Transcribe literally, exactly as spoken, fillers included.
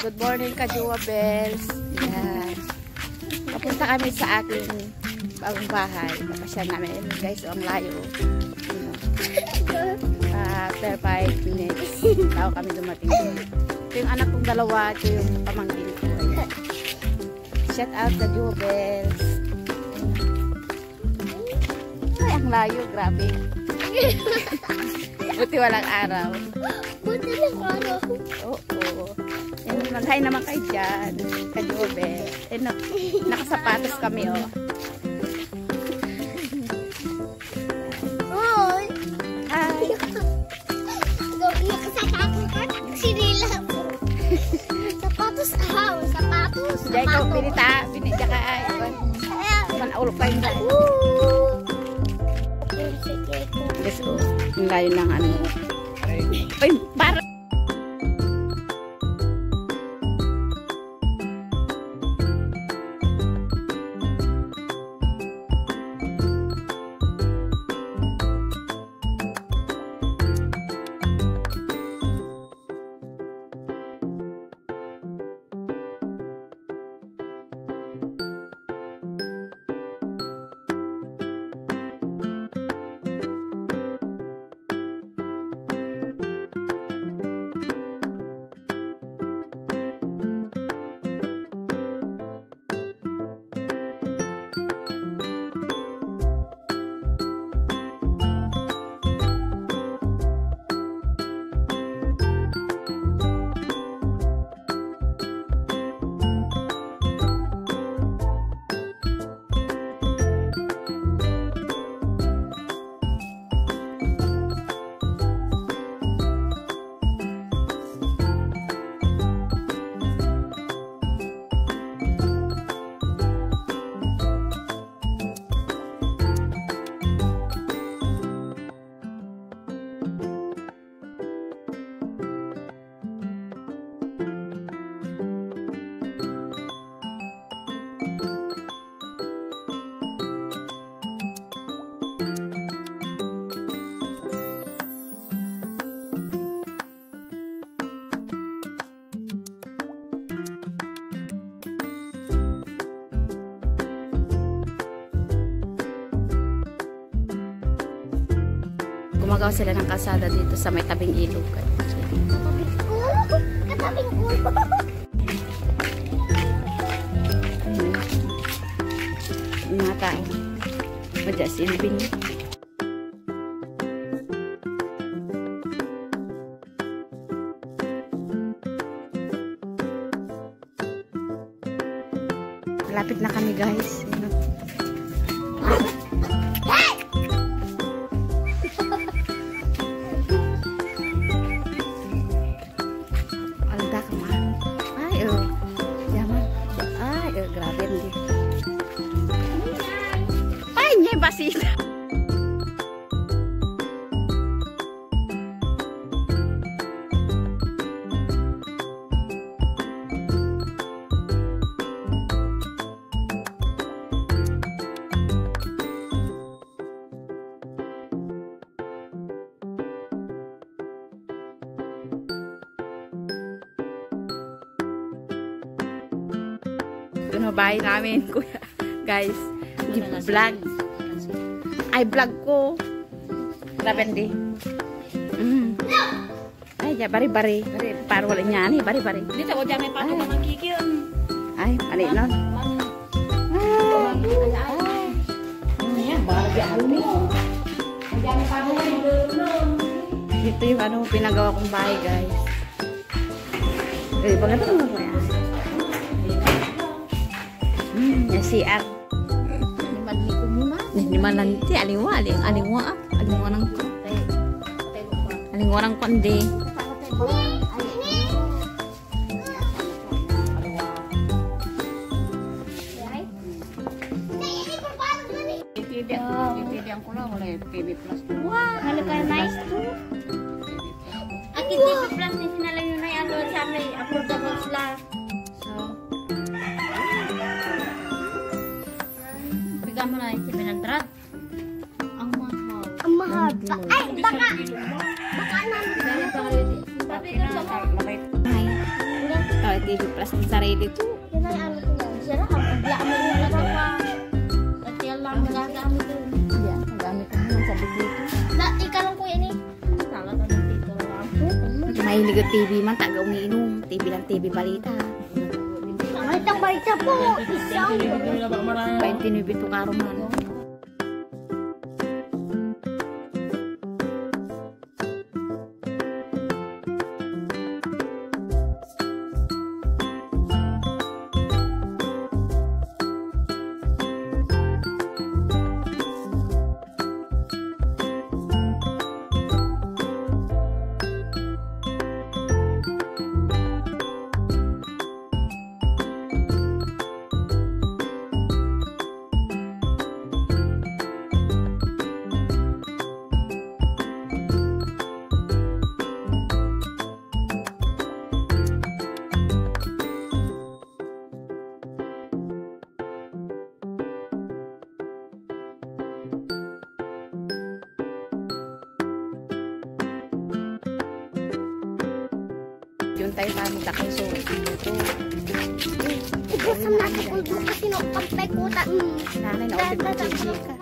Good morning, Kajua Bells. Yan. Papunta kami sa aking bagong bahay. Papasyan namin. Guys, ang layo. Uh, after five minutes, tao kami dumating. Ito yung anak kong dalawa. Ito yung pamangkin ko. Shout out, Kajua Bells. Ay, ang layo. Grabe. Buti walang araw. Buti walang araw. Oo. oo. Mag-hi naman kayo dyan. Kajua Bells. Eh, nak nakasapatos kami, oh. Hoy! Hi! Nakasapatos ka? Sinila ko. Sapatos ahaw. Sapatos. Diyan ikaw, pinita. Pinita ka ay. Manaulo pa yung dahil. Yes, oh. Ang layo ng ano. Ay, para. Gumagawa sila ng kalsada dito sa may tabing ilog. Katabing ko. Katabing ko. Yung mga tao. Madya silbing. Malapit na kami, guys. Pasita. Ito na bahay namin, kuya. Guys, vlog. Ay, vlog ko. Grabe, mm. Ay, ya, bari-bari. Para wala niya, ni bari-bari. Dito, o dyan may pato ka magkikil. Ay, mali nun. Ay. Ayan, bari ako ni. Dyan may pato ka magkikil. Ito yung ano, pinagawa kong bahay, guys. Eh, bagay mo ko yan. Hmm, yung C R. Lima nanti alingwa aling alingwa ah alingwa nang alingwa nang konde Titidian ko lang wala T V Plus. Wow! Halika nice too. Akin T V Plus ni sinalang yun ay ano sa may affordable sila. So, bigyan mo na yung seven hundred. Ang mahal. Ang mahal. Ay, baka. Baka namin. Dahil pa rin. Sabi ko sa Oh, ito T V Plus ng sarili ko. Yan ay ano ko yan. Siya na, ang blaan mo rin na ba? At yan lang magagamit ko. Yan, nagamit ko naman sa dito. Na, ikalong ko yan eh. Salat na dito lang. Mahilig ang T V man, taga umiinom. T V lang, T V balita. Balitang balita po. Isang. twenty-nine to karo man. Yun tayo sa aming takay so ito. Ito sa natin kung doon kasi no, pagpay ko ta. Nanay na ulit ng chichika.